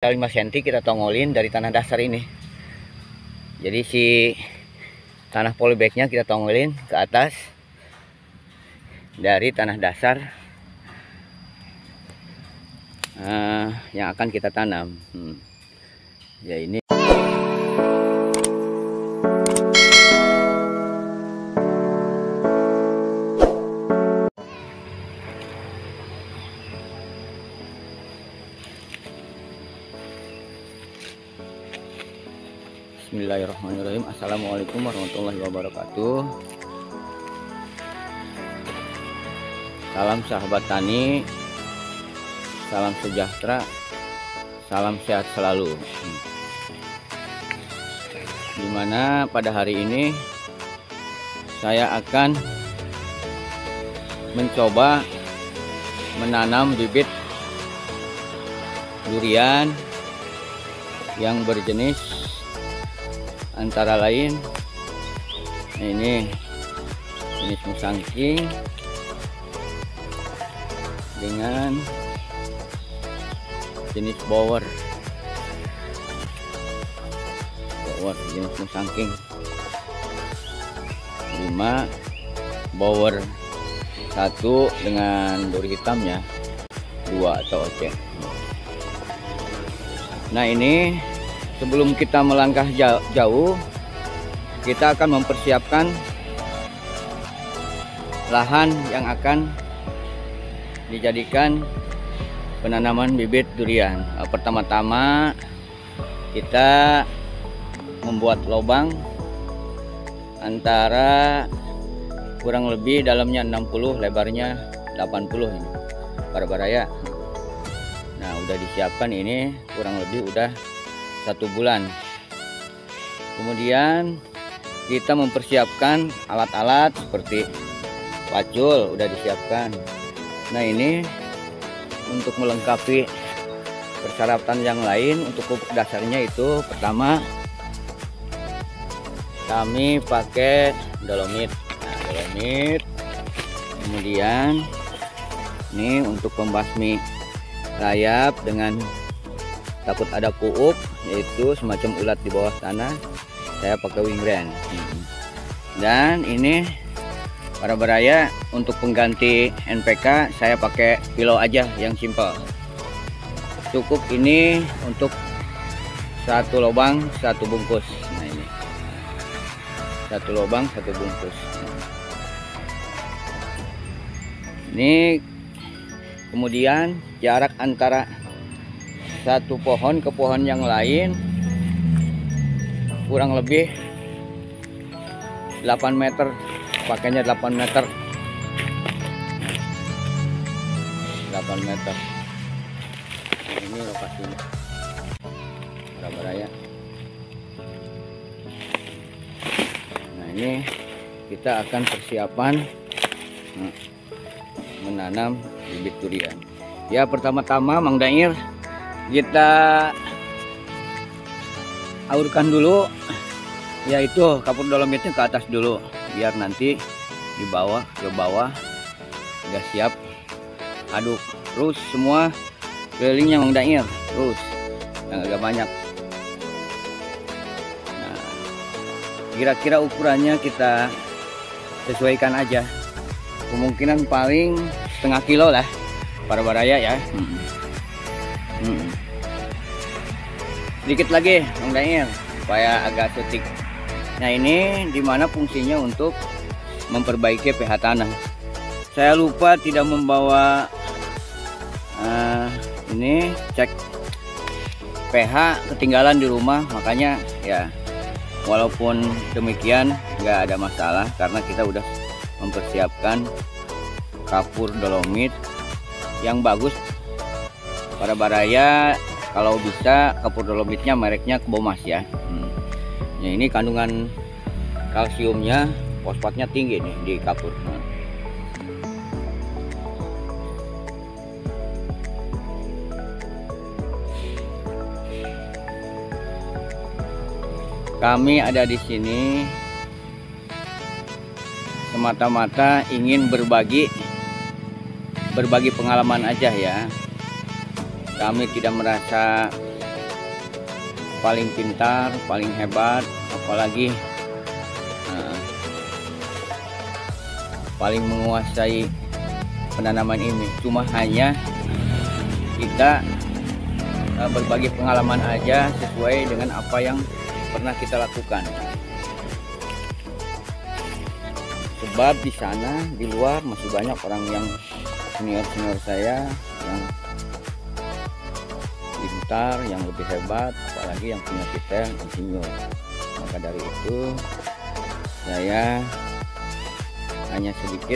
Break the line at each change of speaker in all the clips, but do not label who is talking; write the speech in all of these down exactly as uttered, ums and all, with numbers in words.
lima sentimeter kita tongolin dari tanah dasar ini. Jadi si tanah polybagnya kita tongolin ke atas dari tanah dasar uh, yang akan kita tanam. Hmm. Ya ini. Bismillahirrahmanirrahim. Assalamualaikum warahmatullahi wabarakatuh. Salam sahabat tani, salam sejahtera, salam sehat selalu. Dimana pada hari ini saya akan mencoba menanam bibit durian yang berjenis antara lain ini jenis musangking dengan jenis bower bower jenis musangking lima, bower satu dengan duri hitamnya dua atau oce. Nah ini sebelum kita melangkah jauh, kita akan mempersiapkan lahan yang akan dijadikan penanaman bibit durian. Pertama-tama kita membuat lubang antara kurang lebih dalamnya enam puluh, lebarnya delapan puluh ini para baraya. Nah udah disiapkan ini kurang lebih udah satu bulan. Kemudian kita mempersiapkan alat-alat seperti pacul udah disiapkan. Nah ini untuk melengkapi persyaratan yang lain untuk pupuk dasarnya itu pertama kami pakai dolomit. Nah, dolomit. Kemudian ini untuk pembasmi rayap dengan takut ada kuuk, yaitu semacam ulat di bawah tanah, saya pakai wingren. Dan ini para baraya untuk pengganti N P K saya pakai pilo aja yang simple. Cukup ini untuk satu lubang satu bungkus. Nah ini satu lubang satu bungkus. Ini kemudian jarak antara satu pohon ke pohon yang lain kurang lebih delapan meter, pakainya delapan meter delapan meter. Ini lokasinya para baraya. Nah ini kita akan persiapan menanam bibit durian. Ya pertama-tama Mang Dair kita aurkan dulu, yaitu kapur dolomitnya ke atas dulu biar nanti di bawah ke bawah udah siap aduk terus semua kelilingnya Mang Dair terus yang agak banyak. Nah, kira-kira ukurannya kita sesuaikan aja, kemungkinan paling setengah kilo lah para baraya ya. hmm. Hmm. Sedikit lagi Mang Dair supaya agak setik. Nah ini dimana fungsinya untuk memperbaiki pH tanah. Saya lupa tidak membawa uh, ini cek pH, ketinggalan di rumah, makanya ya walaupun demikian nggak ada masalah karena kita udah mempersiapkan kapur dolomit yang bagus para baraya. Kalau bisa kapur dolomitnya mereknya Kebomas ya. Hmm. Nah, ini kandungan kalsiumnya, fosfatnya tinggi nih di kapur. Nah. Kami ada di sini semata-mata ingin berbagi berbagi pengalaman aja ya. Kami tidak merasa paling pintar, paling hebat, apalagi uh, paling menguasai penanaman ini. Cuma hanya kita uh, berbagi pengalaman aja sesuai dengan apa yang pernah kita lakukan. Sebab di sana, di luar masih banyak orang yang senior-senior saya yang pintar, yang lebih hebat, apalagi yang punya titel insinyur. Maka dari itu saya hanya sedikit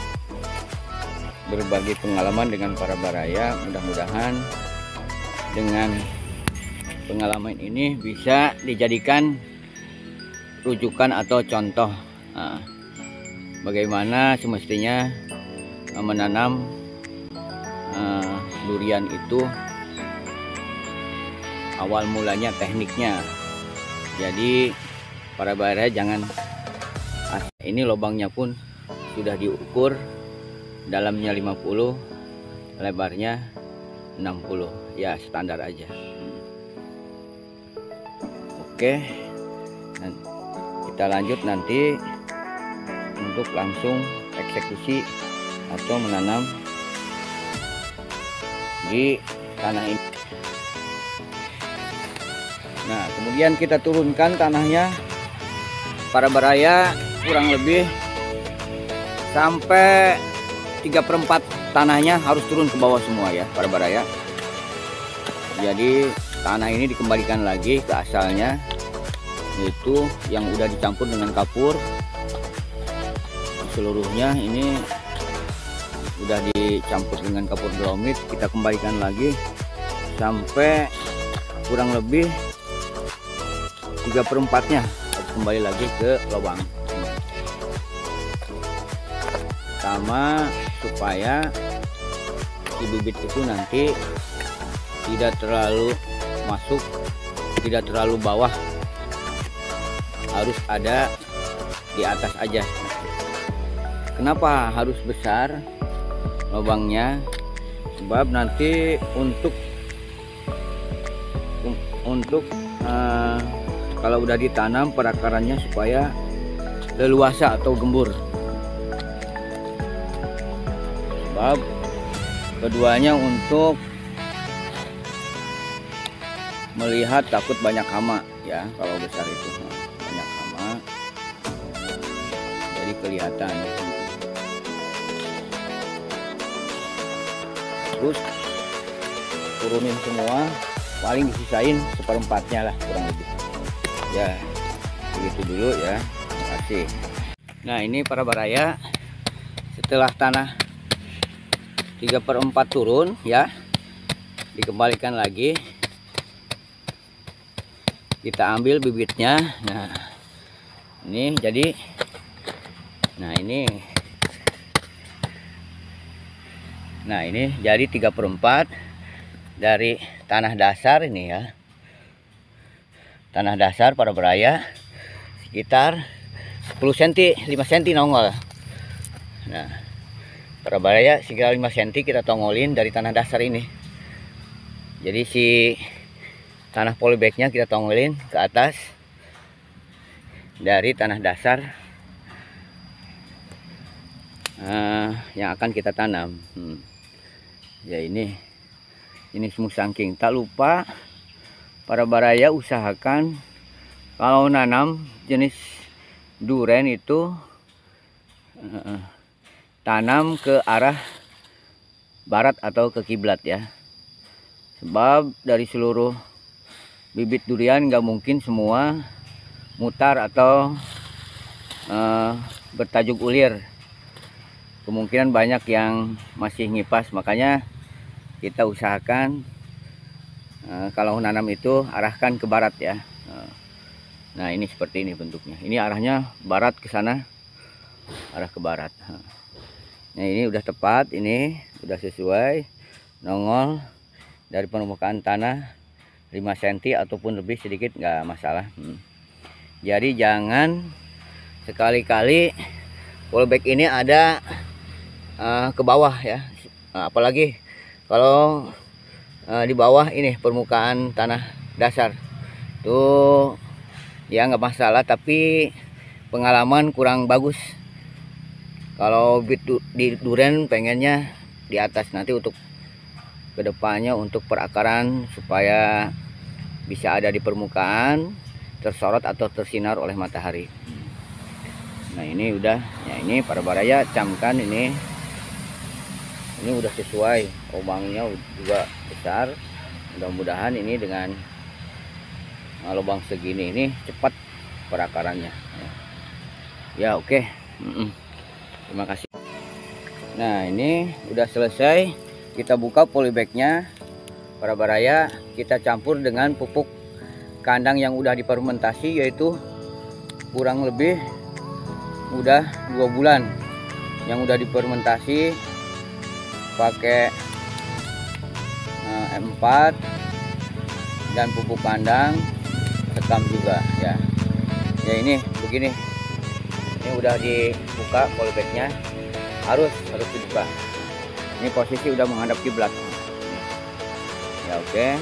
berbagi pengalaman dengan para baraya. Mudah-mudahan dengan pengalaman ini bisa dijadikan rujukan atau contoh nah, bagaimana semestinya menanam uh, durian itu. Awal mulanya tekniknya. Jadi para baraya jangan, ini lubangnya pun sudah diukur, dalamnya lima puluh, lebarnya enam puluh, ya standar aja. Oke, dan kita lanjut nanti untuk langsung eksekusi atau menanam di tanah ini. Nah, kemudian kita turunkan tanahnya para baraya kurang lebih sampai tiga per empat tanahnya harus turun ke bawah semua ya para baraya. Jadi tanah ini dikembalikan lagi ke asalnya, yaitu yang udah dicampur dengan kapur. Seluruhnya ini udah dicampur dengan kapur dolomit, kita kembalikan lagi sampai kurang lebih tiga per empatnya harus kembali lagi ke lubang, sama supaya si bibit itu nanti tidak terlalu masuk, tidak terlalu bawah, harus ada di atas aja. Kenapa harus besar lubangnya? Sebab nanti untuk untuk uh, kalau udah ditanam perakarannya supaya leluasa atau gembur. Sebab keduanya untuk melihat takut banyak hama ya, kalau besar itu banyak hama jadi kelihatan. Terus turunin semua, paling disisain seperempatnya lah kurang lebih ya, begitu dulu ya. Terima kasih. Nah, ini para baraya, setelah tanah tiga per empat turun ya, dikembalikan lagi, kita ambil bibitnya. Nah ini jadi, nah ini nah ini jadi tiga per empat dari tanah dasar ini ya. Tanah dasar para baraya sekitar sepuluh senti, lima senti nongol. Nah para baraya sekitar lima senti kita tongolin dari tanah dasar ini. Jadi si tanah polybagnya kita tongolin ke atas dari tanah dasar uh, yang akan kita tanam. Hmm. Ya ini, ini smooth sangking. Tak lupa para baraya usahakan kalau nanam jenis duren itu uh, tanam ke arah barat atau ke kiblat ya. Sebab dari seluruh bibit durian nggak mungkin semua mutar atau uh, bertajuk ulir. Kemungkinan banyak yang masih ngipas, makanya kita usahakan uh, kalau nanam itu arahkan ke barat ya. Uh, nah ini seperti ini bentuknya. Ini arahnya barat ke sana, arah ke barat. Nah ini udah tepat, ini udah sesuai, nongol dari permukaan tanah lima senti ataupun lebih sedikit nggak masalah. Hmm. Jadi jangan sekali-kali polybag ini ada uh, ke bawah ya, nah, apalagi kalau uh, di bawah ini permukaan tanah dasar. tuh ya nggak masalah, tapi pengalaman kurang bagus. Kalau bit di duren pengennya di atas, nanti untuk kedepannya untuk perakaran supaya bisa ada di permukaan, tersorot atau tersinar oleh matahari. Nah ini udah, ya ini para baraya camkan ini, ini udah sesuai, lubangnya juga besar. Mudah-mudahan ini dengan lubang segini ini cepat perakarannya. Ya oke, okay. Terima kasih. Nah ini udah selesai, kita buka polybagnya para baraya, kita campur dengan pupuk kandang yang udah difermentasi, yaitu kurang lebih udah dua bulan yang udah difermentasi pakai uh, M empat dan pupuk kandang sekam juga ya. Ya ini begini, ini udah dibuka polybagnya, harus harus dibuka. Ini posisi udah menghadap kiblat. Ya oke. Okay.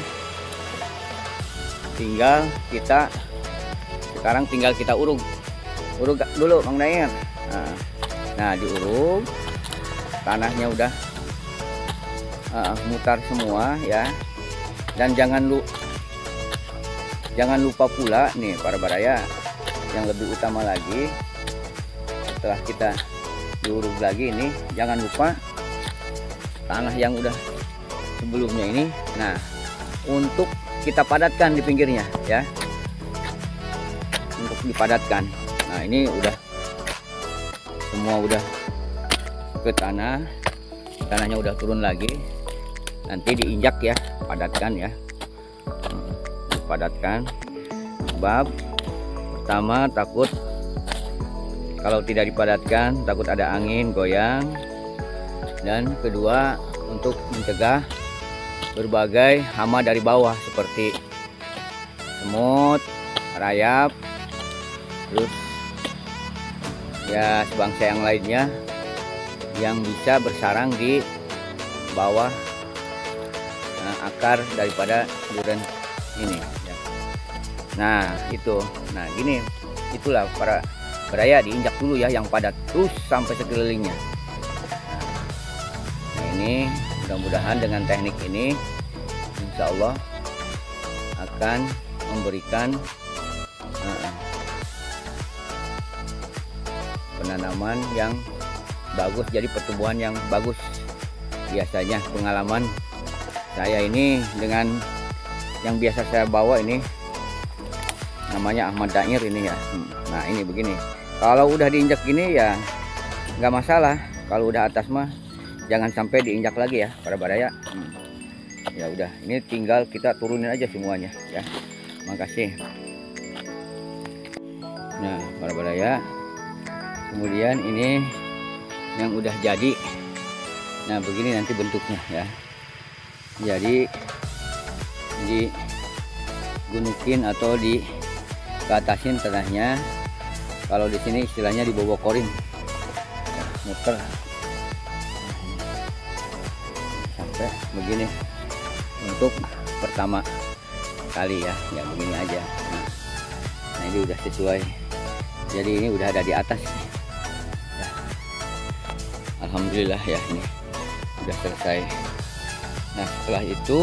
Tinggal kita sekarang tinggal kita urug. Urug dulu Bang Dair. Nah, nah diurug. Tanahnya udah uh, mutar semua ya. Dan jangan lu jangan lupa pula nih para baraya, yang lebih utama lagi setelah kita diurug lagi ini, jangan lupa tanah yang udah sebelumnya ini, nah untuk kita padatkan di pinggirnya ya, untuk dipadatkan. Nah ini udah semua udah ke tanah, tanahnya udah turun lagi, nanti diinjak ya, padatkan ya, padatkan. Sebab pertama takut kalau tidak dipadatkan, takut ada angin goyang, dan kedua untuk mencegah berbagai hama dari bawah seperti semut, rayap, terus ya sebangsa yang lainnya yang bisa bersarang di bawah nah, akar daripada duren ini ya. Nah itu, nah gini, itulah para baraya, diinjak dulu ya yang padat terus sampai sekelilingnya. Nah ini mudah-mudahan dengan teknik ini insya Allah akan memberikan uh, penanaman yang bagus, jadi pertumbuhan yang bagus. Biasanya pengalaman saya ini dengan yang biasa saya bawa ini namanya Ahmad Dair ini ya. Nah ini begini, kalau udah diinjak gini ya nggak masalah, kalau udah atas mah jangan sampai diinjak lagi ya para baraya. Hmm. Ya udah, ini tinggal kita turunin aja semuanya ya. Makasih. Nah para baraya, kemudian ini yang udah jadi. Nah begini nanti bentuknya ya. Jadi digunukin atau di ke atasin tanahnya. Kalau di sini istilahnya dibobokorin ya, muter sampai begini untuk pertama kali ya, ya begini aja. Nah, nah ini udah sesuai, jadi ini udah ada di atas ya. Alhamdulillah ya, ini udah selesai. Nah setelah itu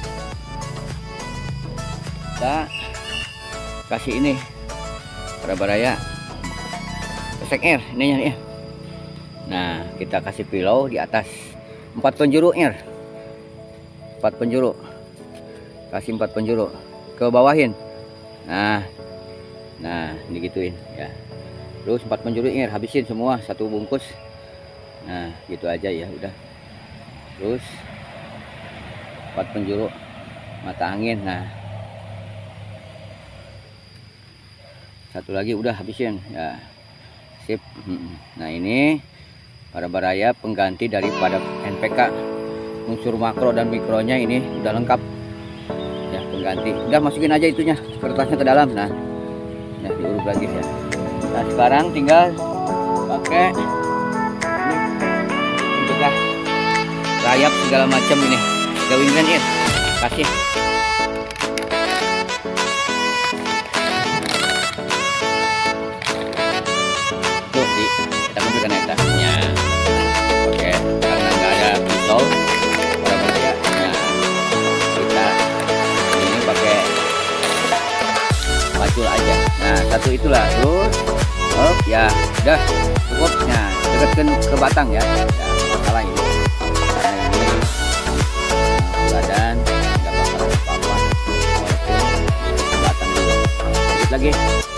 kita kasih ini para baraya pesek air ini ya. Nah kita kasih pilau di atas empat penjuru air, empat penjuru, kasih empat penjuru ke bawahin. Nah nah digituin ya, terus empat penjuru air habisin semua satu bungkus. Nah gitu aja ya udah. Terus empat penjuru mata angin. Nah satu lagi udah habisin ya, sip. Nah ini para baraya pengganti daripada N P K, unsur makro dan mikronya ini udah lengkap ya, pengganti. Udah masukin aja itunya, kertasnya ke dalam. Nah ya diurut lagi ya. Nah sekarang tinggal pakai ini mencegah rayap segala macam ini, gawingan ya, kasih betul aja. Nah satu itulah terus hop ya udah cukup. Nah dekatkan ke batang ya, ya masalah ini karena ini badan nggak bakal apa-apa walaupun ke batang dulu. Sedikit lagi.